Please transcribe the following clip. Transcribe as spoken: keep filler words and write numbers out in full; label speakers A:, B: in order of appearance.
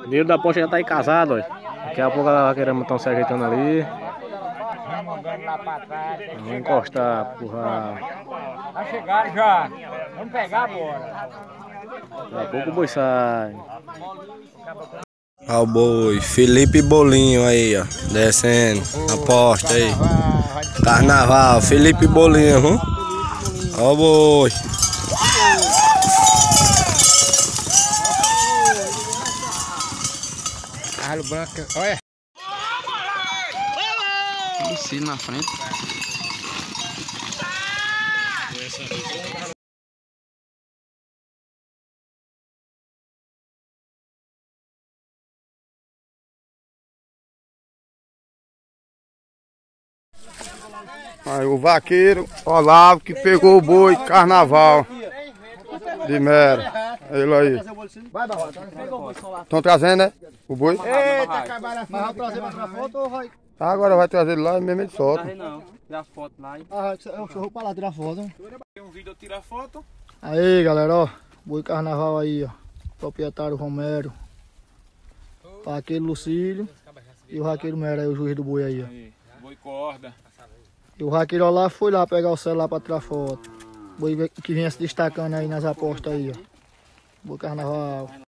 A: O dinheiro da aposta já tá aí casado, olha. Daqui a pouco a vaqueirama estão se ajeitando ali. Vamos encostar, porra.
B: Já chegaram já. Vamos pegar agora.
A: Daqui a pouco o boi sai.
C: Olha o boi, Felipe Bolinho aí, ó, descendo, aposta aí. Carnaval, Felipe Bolinho, viu? Olha o boi.
B: Carro branco, olha.
D: Lucílio na frente.
E: Aí o vaqueiro Olavo que pegou o boi Carnaval de Mera. Ele aí. Estão trazendo, né? O boi?
B: Eita, acabaram. Mas vai trazer pra tirar foto ou vai?
E: Agora vai trazer ele lá e mesmo ele solta.
D: Não, tirar foto lá.
B: Ah, eu vou pra lá tirar foto.
F: Tem um vídeo eu tirar foto.
B: Aí, galera, ó. Boi Carnaval aí, ó. Proprietário Romero. Vaqueiro Lucílio. E o vaqueiro Mera aí, o juiz do boi aí, ó.
F: Aí, boi corda.
B: E o vaqueiro lá foi lá pegar o celular pra tirar foto. Boi que vinha se destacando aí nas apostas aí, ó. Boi Carnaval.